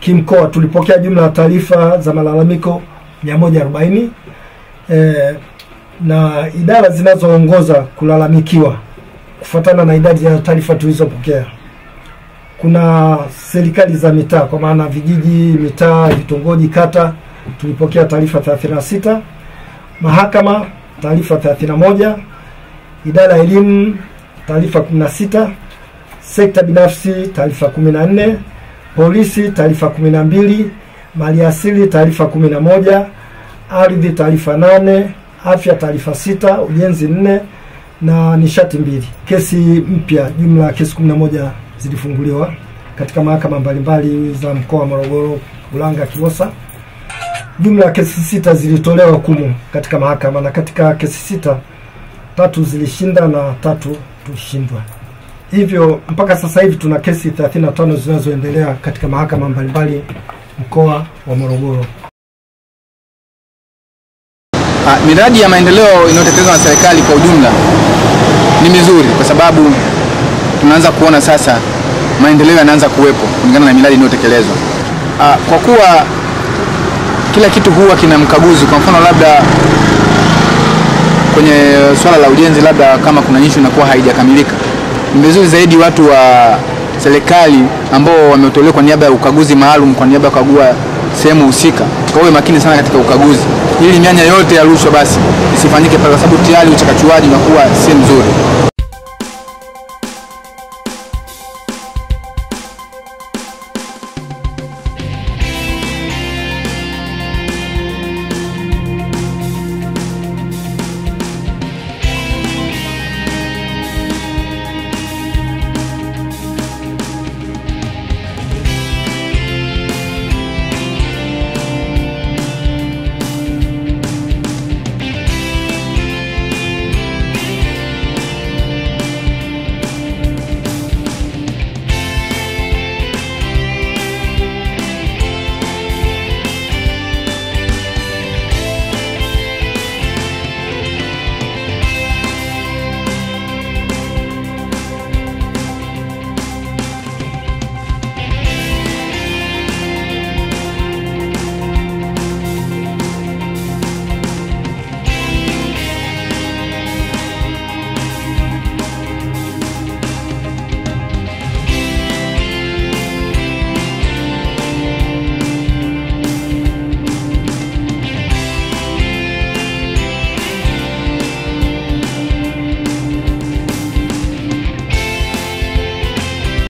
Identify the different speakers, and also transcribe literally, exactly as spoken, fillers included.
Speaker 1: kimkoa tulipokea jumla ya taarifa za malalamiko mia moja arobaini e, na idara zinazoongoza kulalamikiwa kufuatana na idadi ya taarifa tulizopokea. Kuna serikali za mitaa kwa maana vijiji, mitaa, vitongoji, kata tulipokea taarifa thelathini na sita, mahakama taarifa thelathini na moja, idara ya elimu taarifa kumi na sita, sekta binafsi taarifa kumi na nne, polisi taarifa kumi na mbili, maliasili taarifa kumi na moja, ardhi taarifa nane, afya taarifa sita, ujenzi nne na nishati mbili. Kesi mpya jumla ya kesi kumi na moja zilifunguliwa katika mahakama mbalimbali za mkoa wa Morogoro, Ulanga, Kilosa. Jumla ya kesi sita zilitolewa hukumu katika mahakama, na katika kesi sita tatu zilishinda na tatu tulishindwa. Hivyo mpaka sasa hivi tuna kesi thelathini na tano zinazoendelea katika mahakama mbalimbali mkoa wa Morogoro.
Speaker 2: Ha, miradi ya maendeleo inayotekelezwa na serikali kwa ujumla ni mizuri kwa sababu tunaanza kuona sasa maendeleo yanaanza kuwepo kulingana na miradi inayotekelezwa. Kwa kuwa kila kitu huwa kina mkaguzi, kwa mfano labda kwenye swala la ujenzi labda kama kuna issue inakuwa haijakamilika, ni vizuri zaidi watu wa serikali ambao wametolewa kwa niaba ya ukaguzi maalum kwa niaba ya kukagua sehemu husika wawe makini sana katika ukaguzi ili mianya yote ya rushwa basi isifanyike pale, kwa sababu tayari uchakachuaji unakuwa si mzuri.